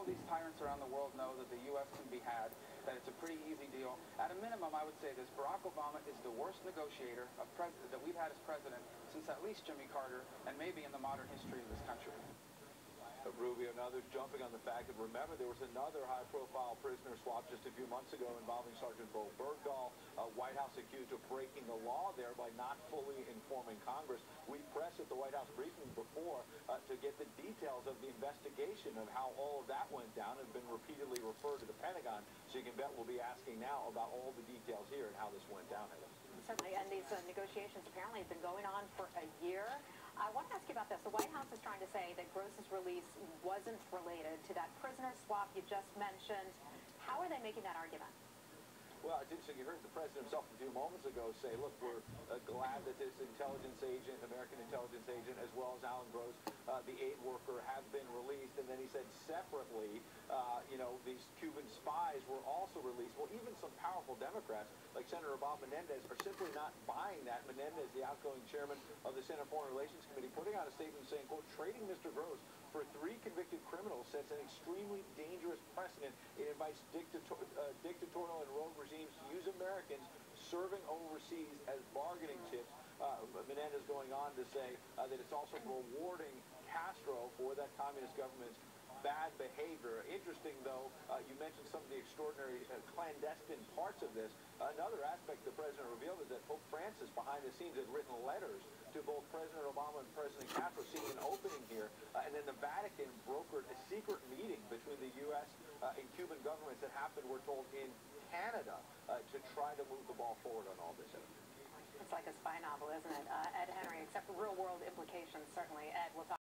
these tyrants around the world know that the U.S. can be had, that it's a pretty easy deal. At a minimum, I would say this: Barack Obama is the worst negotiator that we've had as president since at least Jimmy Carter, and maybe in the modern history of this country. Rubio and others jumping on the fact that, remember, there was another high-profile prisoner swap just a few months ago involving Sergeant Bo Bergdahl, White House accused of breaking the law there by not fully informing Congress. We pressed at the White House briefing before to get the details of the investigation of how all of that went down, and been repeatedly referred to the Pentagon. So you can bet we'll be asking now about all the details here and how this went down. Certainly, and these negotiations apparently have been going on for a year. I want to ask you about this. The White House is trying to say that Gross's release wasn't related to that prisoner swap you just mentioned. How are they making that argument? Well, it's interesting. You heard the president himself a few moments ago say, look, we're glad that this intelligence agent, American intelligence agent, as well as Alan Gross, the aid worker, have been released. And then he said separately, these Cuban spies were also released. Well, even some powerful Democrats, like Senator Bob Menendez, are simply not buying that. Menendez, the outgoing chairman of the Senate Foreign Relations Committee, putting out a statement saying, quote, trading Mr. Gross for 3 convicted criminals sets an extremely dangerous precedent. It invites dictatorial and rogue regimes to use Americans serving overseas as bargaining chips. Menendez going on to say that it's also rewarding Castro for that communist government's bad behavior. Interesting, though, you mentioned some of the extraordinary clandestine parts of this. Another aspect the president revealed is that Pope Francis, behind the scenes, had written letters to both President Obama and President Castro seeking an opening here. And then the Vatican brokered a secret meeting between the U.S. And Cuban governments that happened, we're told, in Canada to try to move the ball forward on all this. It's like a spy novel, isn't it? Ed Henry, except for real-world implications, certainly. Ed, we'll talk